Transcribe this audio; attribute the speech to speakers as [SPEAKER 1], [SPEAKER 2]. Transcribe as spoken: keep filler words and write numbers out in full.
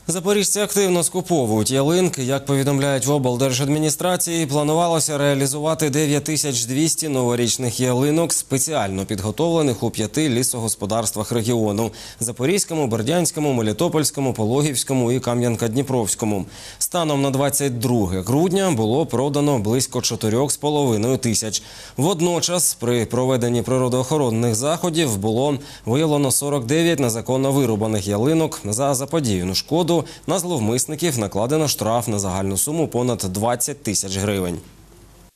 [SPEAKER 1] Запоріжці активно скуповують ялинки. Як повідомляють в облдержадміністрації, планувалося реалізувати дев'ять тисяч двісті новорічних ялинок, спеціально підготовлених у п'яти лісогосподарствах регіону – Запорізькому, Бердянському, Мелітопольському, Пологівському і Кам'янка-Дніпровському. Станом на двадцять друге грудня було продано близько чотирьох з половиною тисяч. Водночас, при проведенні природоохоронних заходів було виявлено сорок дев'ять незаконно вирубаних ялинок. За заподіяну шкоду на зловмисників накладено штраф на загальну суму понад двадцять тисяч гривень.